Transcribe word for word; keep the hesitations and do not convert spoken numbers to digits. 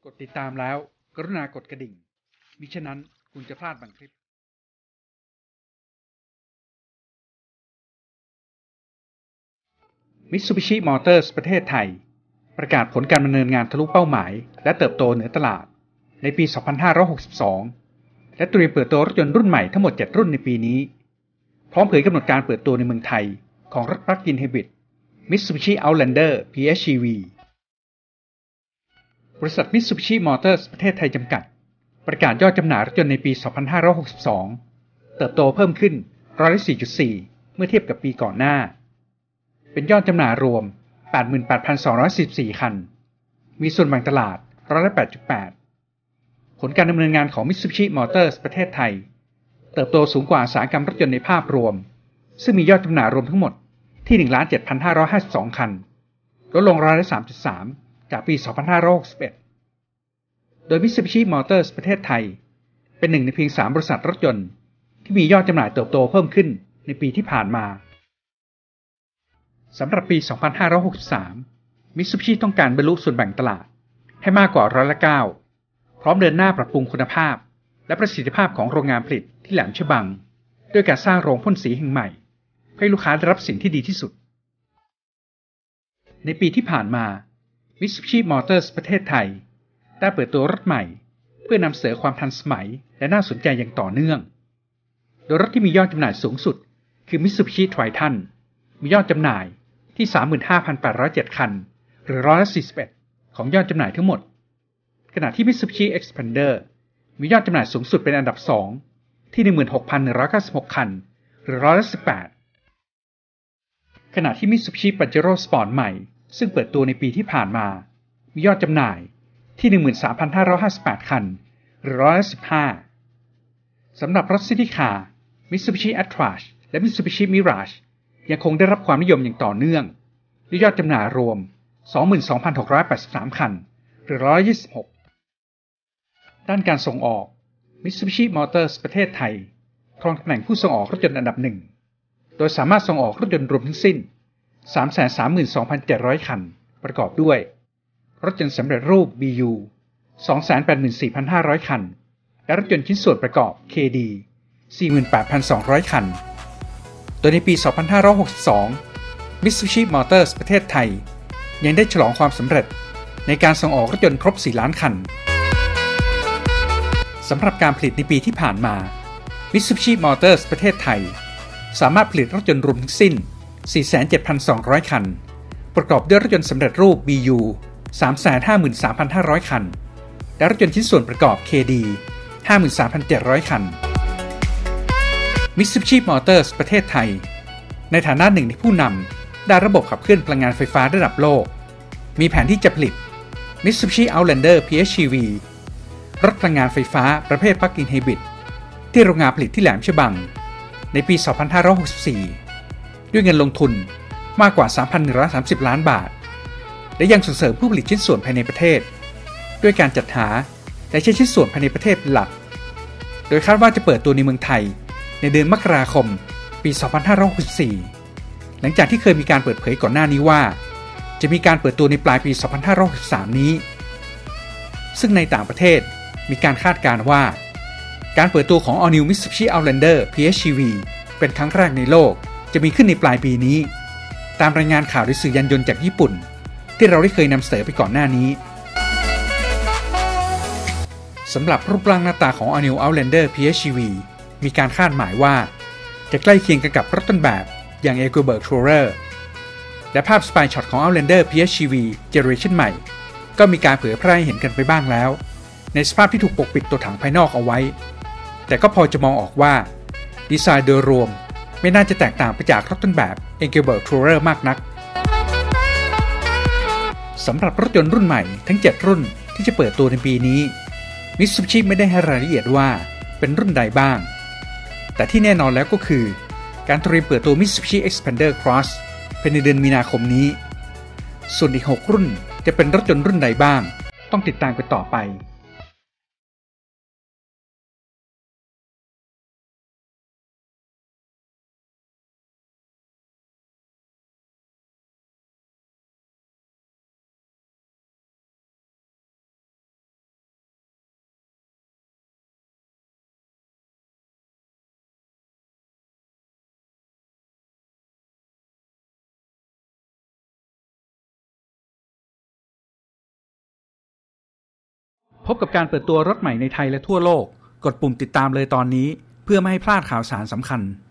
ดติดตามแล้วกรุณากดกระดิ่งมิฉะนั้นคุณจะพลาดบางคลิป Mitsubishi Motors ประเทศไทยประกาศผลการดำเนินงานทะลุเป้าหมายและเติบโตเหนือตลาดในปี สองพันห้าร้อยหกสิบสอง และเตรียมเปิดตัวรถยนต์รุ่นใหม่ทั้งหมด เจ็ด รุ่นในปีนี้พร้อมเผยกำหนดการเปิดตัวในเมืองไทยของรถ Plug-in Hybrid Mitsubishi Outlander พี เอช อี วี บริษัท Mitsubishi Motors ประเทศไทยจำกัดประกาศยอดจำหน่ายรถยนต์ในปี สองพันห้าร้อยหกสิบสอง เติบโตเพิ่มขึ้นร้อยละ สี่จุดสี่ เมื่อเทียบกับปีก่อนหน้าเป็นยอดจำหน่ายรวม แปดหมื่นแปดพันสองร้อยสี่สิบสี่ คันมีส่วนแบ่งตลาดร้อยละ แปดจุดแปด ผลการดำเนินงานของ Mitsubishi Motors ประเทศไทยเติบโตสูงกว่าอุตสาหกรรมรถยนต์ในภาพรวมซึ่งมียอดจำหน่ายรวมทั้งหมดที่ หนึ่งล้านเจ็ดพันห้าร้อยห้าสิบสอง คันลดลงร้อยละ สามจุดสาม จากปี สองพันห้าร้อยหกสิบเอ็ด โดย Mitsubishi Motors ประเทศไทยเป็นหนึ่งในเพียงสามบริษัทรถยนต์ที่มียอดจำหน่ายเติบโตเพิ่มขึ้นในปีที่ผ่านมาสำหรับปี สองพันห้าร้อยหกสิบสาม Mitsubishi ต้องการบรรลุส่วนแบ่งตลาดให้มากกว่าร้อยละ เก้า พร้อมเดินหน้าปรับปรุงคุณภาพและประสิทธิภาพของโรงงานผลิตที่แหลมฉบังด้วยการสร้างโรงพ่นสีแห่งใหม่ให้ลูกค้าได้รับสิ่งที่ดีที่สุดในปีที่ผ่านมา Mitsubishi Motors ประเทศไทยได้เปิดตัวรถใหม่เพื่อนำเสนอความทันสมัยและน่าสนใจอย่างต่อเนื่องโดยรถที่มียอดจำหน่ายสูงสุดคือ Mitsubishi Triton มียอดจำหน่ายที่ สามหมื่นห้าพันแปดร้อยเจ็ด คันหรือร้อยละ สี่สิบเอ็ด ของยอดจำหน่ายทั้งหมดขณะที่ Mitsubishi Xpander มียอดจำหน่ายสูงสุดเป็นอันดับสองที่ หนึ่งหมื่นหกพันหนึ่งร้อยเก้าสิบหก คันหรือร้อยละ สิบแปด ขณะที่ Mitsubishi Pajero Sport ใหม่ซึ่งเปิดตัวในปีที่ผ่านมามียอดจำหน่ายที่ หนึ่งหมื่นสามพันห้าร้อยห้าสิบแปด คันหรือร้อยละ สิบห้า สำหรับรถซิตี้คาร์ Mitsubishi Attrage และ Mitsubishi Mirage ยังคงได้รับความนิยมอย่างต่อเนื่องด้วยยอดจำหน่ายรวม สองหมื่นสองพันหกร้อยแปดสิบสาม คันหรือร้อยละ ยี่สิบหก ด้านการส่งออก Mitsubishi Motors ประเทศไทยครองตำแหน่งผู้ส่งออกรถยนต์อันดับหนึ่งโดยสามารถส่งออกรถยนต์รวมทั้งสิ้น สามแสนสามหมื่นสองพันเจ็ดร้อย คันประกอบด้วยรถยนต์สำเร็จรูป บี ยู สองแสนแปดหมื่นสี่พันห้าร้อย คันและรถยนต์ชิ้นส่วนประกอบ เค ดี สี่หมื่นแปดพันสองร้อย คันโดยในปี สองพันห้าร้อยหกสิบสอง Mitsubishi Motors ประเทศไทยยังได้ฉลองความสำเร็จในการส่งออกรถยนต์ครบ สี่ ล้านคันสำหรับการผลิตในปีที่ผ่านมา Mitsubishi Motors ประเทศไทยสามารถผลิตรถยนต์รวมทั้งสิ้น สี่แสนเจ็ดพันสองร้อย คันประกอบด้วยรถยนต์สำเร็จรูป บี ยู สามแสนห้าหมื่นสามพันห้าร้อย คันและรถยนต์ชิ้นส่วนประกอบ เค ดี ห้าหมื่นสามพันเจ็ดร้อย คัน Mitsubishi Motors ประเทศไทยในฐานะหนึ่งในผู้นำด้านระบบขับเคลื่อนพลังงานไฟฟ้าระดับโลกมีแผนที่จะผลิต Mitsubishi Outlander พี เอช อี วี รถพลังงานไฟฟ้าประเภท Plug-in Hybrid ที่โรงงานผลิตที่แหลมฉบังในปี สองพันห้าร้อยหกสิบสี่ ด้วยเงินลงทุนมากกว่า สามพันหนึ่งร้อยสามสิบ ล้านบาทและยังส่งเสริมผู้ผลิตชิ้นส่วนภายในประเทศด้วยการจัดหาและใช้ชิ้นส่วนภายในประเทศเป็นหลักโดยคาดว่าจะเปิดตัวในเมืองไทยในเดือนมกราคมปี สองพันห้าร้อยหกสิบสี่ หลังจากที่เคยมีการเปิดเผยก่อนหน้านี้ว่าจะมีการเปิดตัวในปลายปี สองพันห้าร้อยหกสิบสาม นี้ซึ่งในต่างประเทศมีการคาดการณ์ว่าการเปิดตัวของ All New Mitsubishi Outlander พี เอช อี วี เป็นครั้งแรกในโลกจะมีขึ้นในปลายปีนี้ตามรายงานข่าวโดยสื่อยานยนต์จากญี่ปุ่นที่เราได้เคยนำเสนอไปก่อนหน้านี้สำหรับรูปร่างหน้าตาของ All New Outlander พี เอช อี วี มีการคาดหมายว่าจะใกล้เคียงกันกับรถต้นแบบอย่าง Eaglebird Tourer และภาพสปายช็อตของ Outlander พี เอช อี วี Generation ใหม่ก็มีการเผยแพร่ให้เห็นกันไปบ้างแล้วในสภาพที่ถูกปกปิดตัวถังภายนอกเอาไว้แต่ก็พอจะมองออกว่าดีไซน์โดยรวมไม่น่าจะแตกต่างไปจากรถต้นแบบ Eaglebird Tourer มากนักสำหรับรถยนต์รุ่นใหม่ทั้ง เจ็ด รุ่นที่จะเปิดตัวในปีนี้ Mitsubishi ไม่ได้ให้รายละเอียดว่าเป็นรุ่นใดบ้างแต่ที่แน่นอนแล้วก็คือการเตรียมเปิดตัว Mitsubishi Xpander Cross ภายในเดือนมีนาคมนี้ส่วนอีก หก รุ่นจะเป็นรถยนต์รุ่นใดบ้างต้องติดตามกันต่อไปพบกับการเปิดตัวรถใหม่ในไทยและทั่วโลกกดปุ่มติดตามเลยตอนนี้เพื่อไม่ให้พลาดข่าวสารสำคัญ